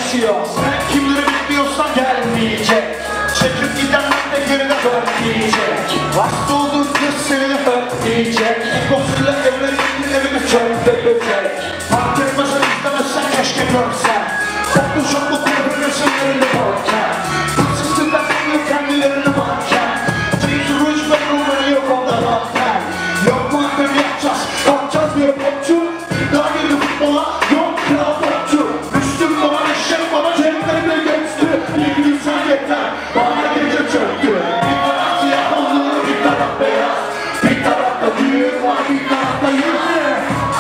geçiyor. Sen kimleri bekliyorsan Gelmeyecek. çekip gidenler de geride Diyecek. hasta olduğun kız seni Diyecek. Dostuyla evlendiğin evini Çöp dökecek. fark etmesen istemezsen keşke görsen. Toplu şoklu kurabilirsin elinde korken. Hırsızlıktan sanıyor kendilerini varken. James Rouge ve Ruben yok onda zaten. Yok madem yapacağız, kalkacağız diye popçu. Daha geri futbola yok kral popçu. Müslüm bana eşek bana ceplerine göçtü. Bir gün sen yeter bana gece çöktü. Bir taraf siyah oldu bir taraf beyaz. Bir tarafta düğün var bir tarafta yüzü.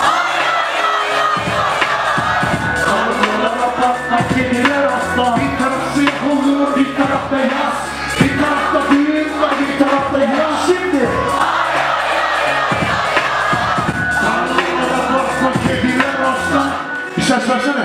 Karnılara patlak kediler asla. Bir taraf siyah olur, bir taraf beyaz. Bir tarafta düğün var, bir tarafta yaz. Şimdi. Karnılara patlak kediler aslan. Bir ses versene.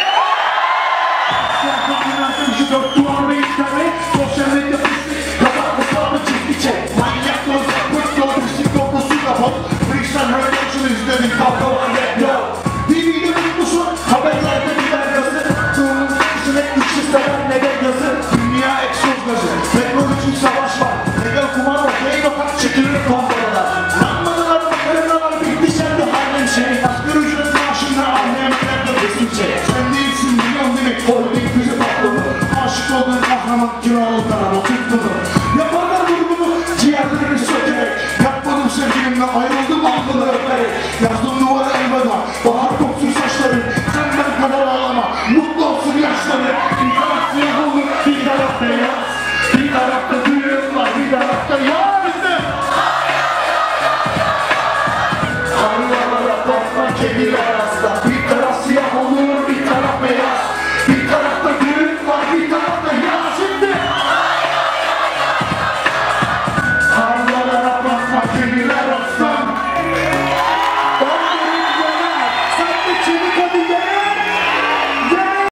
Siyah kadınlar şu dört duvar ve işleri. Sosyal medya pislik, kapat hesabı çizgi çek. Manyak dozak, pırt yol, pislik kokusu da bot. Freestyle Revolution izledin, kavga var rap yok. TV'de mutlusun, haberlerde biber gazı. Çoğunun kişisine içi sever ne de yazı. Dünya egzoz gazı, teknoloji savaş var. Legal kumar var, yayın okak çekilir kondoralar. Lanmadılar, makarnalar, bitti şimdi harlem şey. Asgari ücret maaşınla AVM'lerde resim çek. Sen değilsin milyon demek, holding bizi patladı. Aşık olduğun kahraman kiralıklar ama tutmadı. Yaparlar bunu, ciğerlerini sökerek. Yapmadım sevgilimle ayrıldım alnını öperek. Yazdım